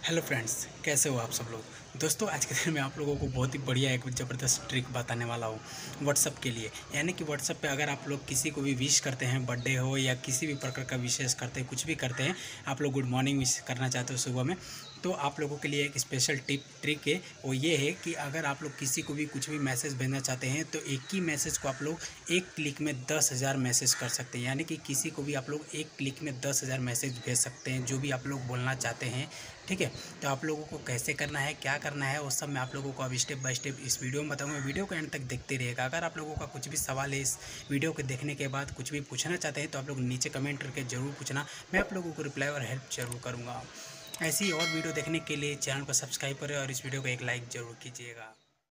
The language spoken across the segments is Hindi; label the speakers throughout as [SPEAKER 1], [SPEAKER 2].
[SPEAKER 1] हेलो फ्रेंड्स, कैसे हो आप सब लोग। दोस्तों, आज के दिन में आप लोगों को बहुत ही बढ़िया एक ज़बरदस्त ट्रिक बताने वाला हूँ व्हाट्सअप के लिए। यानी कि व्हाट्सअप पे अगर आप लोग किसी को भी विश करते हैं, बर्थडे हो या किसी भी प्रकार का विशेष करते हैं, कुछ भी करते हैं, आप लोग गुड मॉर्निंग विश करना चाहते हो सुबह में, तो आप लोगों के लिए एक स्पेशल ट्रिक है। वो ये है कि अगर आप लोग किसी को भी कुछ भी मैसेज भेजना चाहते हैं तो एक ही मैसेज को आप लोग एक क्लिक में 10,000 मैसेज कर सकते हैं। यानी कि किसी को भी आप लोग एक क्लिक में 10,000 मैसेज भेज सकते हैं, जो भी आप लोग बोलना चाहते हैं। ठीक है। तो आप लोगों को कैसे करना है, क्या करना है, वो सब मैं आप लोगों को अब स्टेप बाय स्टेप इस वीडियो में बताऊंगा। वीडियो को एंड तक देखते रहिएगा। अगर आप लोगों का कुछ भी सवाल है इस वीडियो को देखने के बाद, कुछ भी पूछना चाहते हैं, तो आप लोग नीचे कमेंट करके ज़रूर पूछना। मैं आप लोगों को रिप्लाई और हेल्प जरूर करूँगा। ऐसी और वीडियो देखने के लिए चैनल को सब्सक्राइब करें और इस वीडियो को एक लाइक ज़रूर कीजिएगा।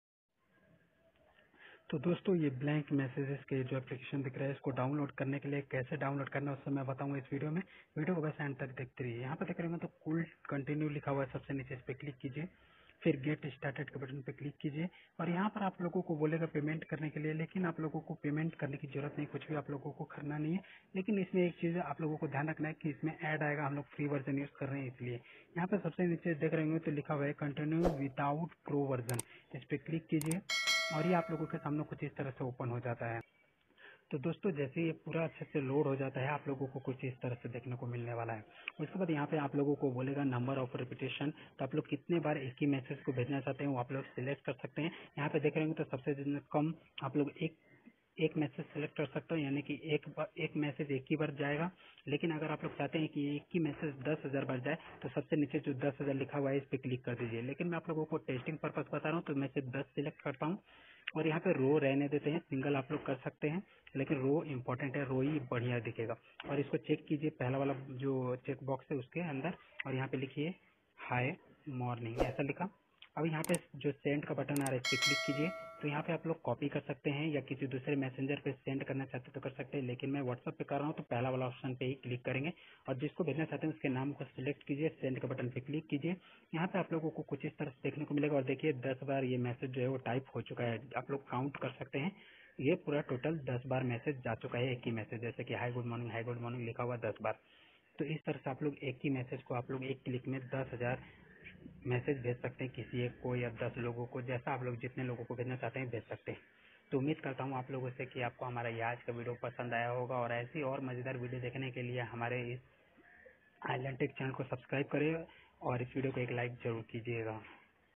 [SPEAKER 1] तो दोस्तों, ये ब्लैंक मैसेजेस के जो एप्लीकेशन दिख रहा है, इसको डाउनलोड करने के लिए कैसे डाउनलोड करना है उससे मैं बताऊंगा इस वीडियो में। वीडियो को बस एंड तक देखते रहिए। यहाँ पर देख रहे हैं तो कूल कंटिन्यू लिखा हुआ है, सबसे नीचे इस पर क्लिक कीजिए। फिर गेट स्टार्टेड के बटन पे क्लिक कीजिए और यहाँ पर आप लोगों को बोलेगा पेमेंट करने के लिए, लेकिन आप लोगों को पेमेंट करने की जरूरत नहीं, कुछ भी आप लोगों को करना नहीं है। लेकिन इसमें एक चीज़ आप लोगों को ध्यान रखना है कि इसमें ऐड आएगा, हम लोग फ्री वर्जन यूज़ कर रहे हैं इसलिए। यहाँ पर सबसे नीचे देख रहे होंगे तो लिखा हुआ है कंटिन्यू विदाउट प्रो वर्जन, इस पर क्लिक कीजिए और ये आप लोगों के सामने कुछ इस तरह से ओपन हो जाता है। तो दोस्तों, जैसे ये पूरा अच्छे से लोड हो जाता है, आप लोगों को कुछ इस तरह से देखने को मिलने वाला है। उसके बाद यहाँ पे आप लोगों को बोलेगा नंबर ऑफ रिपीटेशन, तो आप लोग कितने बार एक ही मैसेज को भेजना चाहते हैं वो आप लोग सिलेक्ट कर सकते हैं। यहाँ पे देख रहे होंगे तो सबसे कम आप लोग एक मैसेज सेलेक्ट कर सकते हो, यानी कि एक मैसेज एक ही बार जाएगा। लेकिन अगर आप लोग चाहते हैं कि एक ही मैसेज 10,000 बार जाए, तो सबसे नीचे जो 10,000 लिखा हुआ है इस पर क्लिक कर दीजिए। लेकिन मैं आप लोगों को टेस्टिंग पर्पज बता रहा हूँ, तो मैं सिर्फ 10 सिलेक्ट करता हूँ और यहाँ पे रो रहने देते हैं। सिंगल आप लोग कर सकते हैं, लेकिन रो इम्पोर्टेंट है, रो ही बढ़िया दिखेगा। और इसको चेक कीजिए, पहला वाला जो चेक बॉक्स है उसके अंदर, और यहाँ पे लिखिए हाय मॉर्निंग, ऐसा लिखा। अब यहाँ पे जो सेंड का बटन आ रहा है इस पर क्लिक कीजिए। तो यहाँ पे आप लोग कॉपी कर सकते हैं या किसी दूसरे मैसेंजर पे सेंड करना चाहते तो कर सकते हैं, लेकिन मैं व्हाट्सएप पे कर रहा हूँ तो पहला वाला ऑप्शन पे ही क्लिक करेंगे और जिसको भेजना चाहते हैं उसके नाम को सिलेक्ट कीजिए, सेंड के बटन पे क्लिक कीजिए। यहाँ पे आप लोगों को कुछ इस तरह से देखने को मिलेगा और देखिए 10 बार ये मैसेज जो है वो टाइप हो चुका है। आप लोग काउंट कर सकते हैं, ये पूरा टोटल 10 बार मैसेज जा चुका है, एक ही मैसेज, जैसे कि हाई गुड मॉर्निंग लिखा हुआ 10 बार। तो इस तरह से आप लोग एक ही मैसेज को आप लोग एक क्लिक में 10,000 मैसेज भेज सकते हैं किसी एक को या 10 लोगों को, जैसा आप लोग जितने लोगों को भेजना चाहते हैं भेज सकते हैं। तो उम्मीद करता हूँ आप लोगों से कि आपको हमारा ये आज का वीडियो पसंद आया होगा, और ऐसी और मज़ेदार वीडियो देखने के लिए हमारे इस आइलैंड टेक चैनल को सब्सक्राइब करें और इस वीडियो को एक लाइक जरूर कीजिएगा।